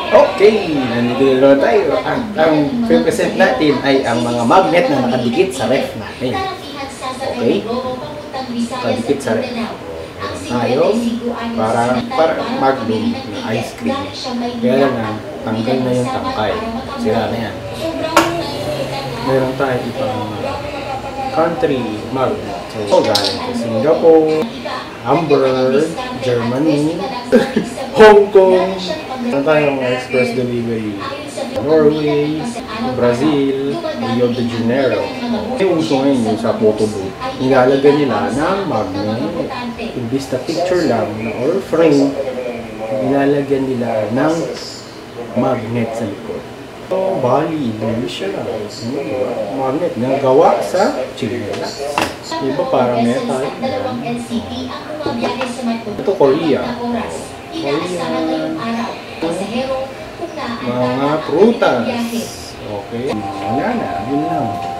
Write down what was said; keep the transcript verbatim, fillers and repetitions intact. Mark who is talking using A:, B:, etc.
A: Okay, nandito na tayo. Ang, ang present natin ay ang mga magnet na nakadikit sa ref natin. Okay? Nakadikit sa ref. Tayo, para, para magnum na ice cream. Kaya lang, tanggal na yung tangkay. Sira na yan. Meron tayo ibang country magnet. So, galing sa Singapore, Hamburg, Germany, Hong Kong. Meron tayong express delivery. Norway, Brazil, Rio de Janeiro. Yung uso ngayon yung sa photo booth. Nilalagyan nila ng magnet. Imbis na picture lang or frame, nilalagyan nila ng magnet sa likod. So, Bali, Indonesia. Magnet na gawa sa China. Iba parang metal. Ito Korea. Korea. Mga prutas. Okay. Wala na. Yun lang.